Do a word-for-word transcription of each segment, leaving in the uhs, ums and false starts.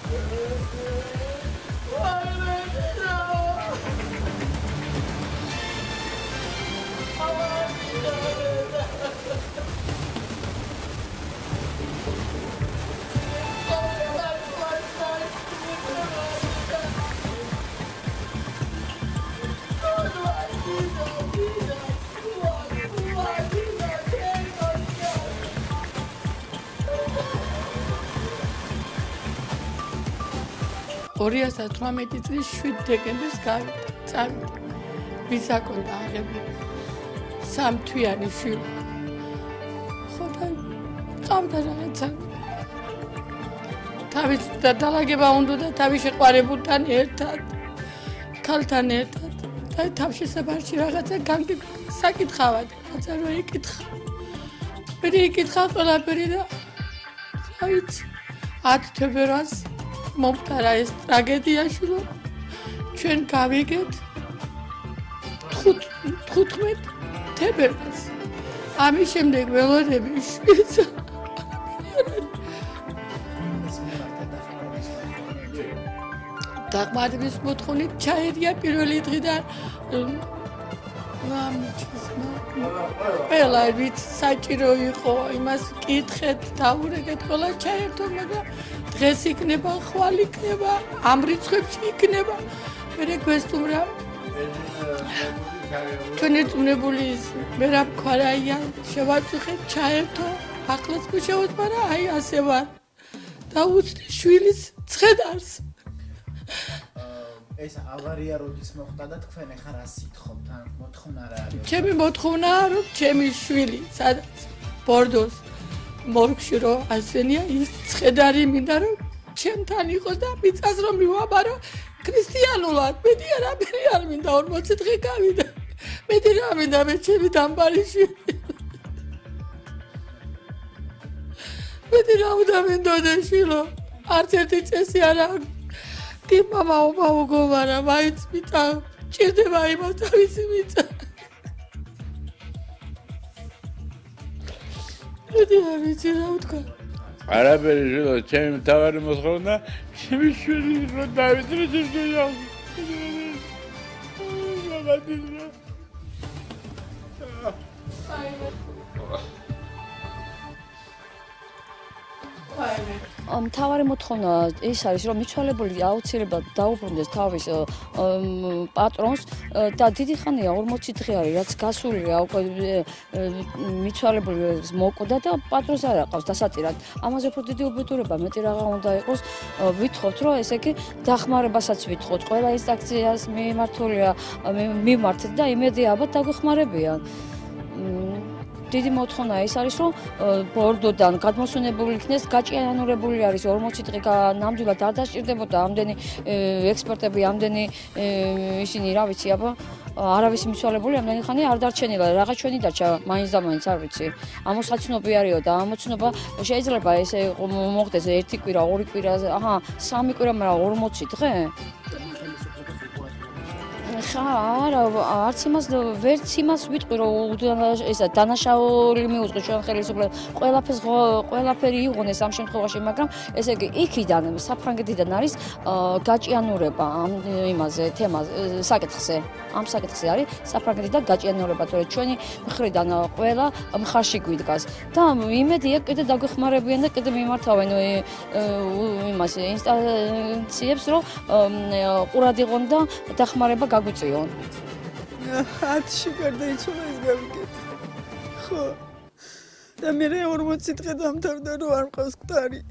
ორი ათას ათვრამეტი წლის შვიდ დეკემბერს გავიდა, წავიდა. ვის აკონდა აღებული? სამთვიანი შვილი. ხო და წავდა რაღაცა. თავის დალაგება უნდა და თავის შეყვარებულთან ერთად, ქალთან ერთად. და თავშესაფარში რაღაცა საკითხავად, რაღაცა რო იკითხა. მე იკითხა ყველაფერი და რა ვიცი, ათ თებერვალს მომხდარა ეს ტრაგედია შვილო. ჩვენ გავიგეთ თხუთმეტ თებერვალს. ამის შემდეგ ველოდები შვილს. დახმარების მოთხოვნით ჩაერია პირველი დღიდან ყველა ვიცი საჭირო იყო იმას კითხეთ დაურეკეთ ყველა ჩაერთო მაგრამ დღეს იქნება ხვალ იქნება ამ რიცხვებში იქნება მე გვესტუმრა ჩვენ ერთუნებული მე რა ვქვა რაია შევაწუხეთ ჩაერთო ახლაც που შეუძმარა აი ასე ვარ და უცდი შვილის ცხედარს ეს ავარია როდის მოხდა და თქვენ ახლა რა სიტყვობთ ან მოთხოვნა რა არის? ჩემი მოთხოვნაა რომ ჩემი შვილი სადაც ბორდოს მორგში რო ასენია ის ცხედარი მინდა რომ ჩემთან იყოს და მიწას რომ მივაბარო ქრისტიანულად მეტი არაფერი არ მინდა ორმოცი დღე გავიდა მეტი რა მინდა მე ჩემი დამბარი შვილი მეტი რა უნდა მინდოდა შვილო არც ერთი წესი არ აქვს კი мама უბაო გოვარა მაინც მიწა ჭირდება იმას თავისი მიწა მეტი არ ვიცი რა ვთქვა არაფერი შვილო ჩემი მთავარი მოთხოვნა ჩემი შვილი რო დავიძრე ჯერჯერია მაგადიდრე მთავარი მოთხოვნა ის არის რომ მიცვალებული აუცილებლად დაუბრუნდეს თავის პატრონს და დიდი ხანია ორმოცი დღე არის რაც გასულია უკვე მიცვალებული მოკვდა და პატრონს არ აყავს დასატირად ამაზე უფრო დიდი უბედურება მეტი რაღა უნდა იყოს ვითხოვთ რომ ესე იგი დახმარებასაც ვითხოვთ ყველა ინსტანციას მიმართულია მიმართეთ და იმედი ალბათ დაგვეხმარებიან დიდი მოთხოვნა ის არის რომ ბორდოდან გადმოსვენებული იქნეს გაჭიანურებული არის ორმოცი დღე ნამდვილად არ დასჭირდებოდა ამდენი ექსპერტები ამდენი ისინი რა ვიცი აბა არავის მიცვალებული ამდენი ხანი არ დარჩენილა რაღაც ჩვენი დარჩა მაინც და მაინც არ ვიცი ამოსაცნობი არისო და ამოცნობა შეიძლება ესე მოხდეს ერთი კვირა ორი კვირა აჰა სამი კვირა მაგრამ ორმოცი დღე ხა არა არც იმას ვერც იმას ვიტყვი რომ ესა დანაშაული მიუძღო ჩვენ ხელისუფლებას ყველაფერს ყველაფერი იღონეს ამ შემთხვევაში მაგრამ ესე იგი იქიდან საფრანგეთიდან არის გაჭიანურება ამ იმაზე თემაზე საკითხზე ამ საკითხზე არის საფრანგეთიდან გაჭიანურება თორე ჩვენი მხრიდან ყველა მხარში გვიდგას და იმედია კიდე დაგვეხმარებიან და კიდე მიმართავენ იმას ინსტანციებს რომ ყურად იყონ და დახმარება გაგვიწიონ ათში გარდაიცვალა ის გავიგეთ ხო და მე ორმოცი დღე დამთავრდა რომ არ მყავს მკვდარი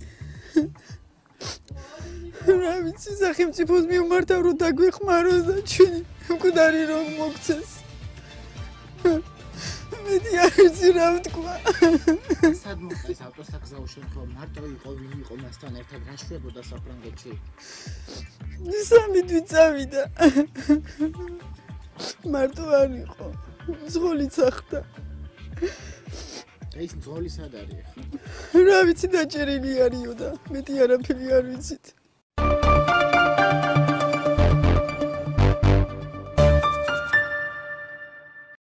რა ვიცი სახელმწიფოს მიმართავ რომ დაგვეხმაროს და ჩვენი მკვდარი რომ მოგცეს მეტი არ ვიცი რა ვთქვა სად მოხდა ეს ავტოსაგზაო შემთხვევა მარტო იყო ვინ იყო მასთან ერთად რა შვებოდა საფრანგეთში სამი თვით წავიდა მარტო არ იყო ძღოლიც ახდა ეს ძღოლი სად არის რა ვიცი დაჭერილი არისო და მეტი არაფერი არ ვიცით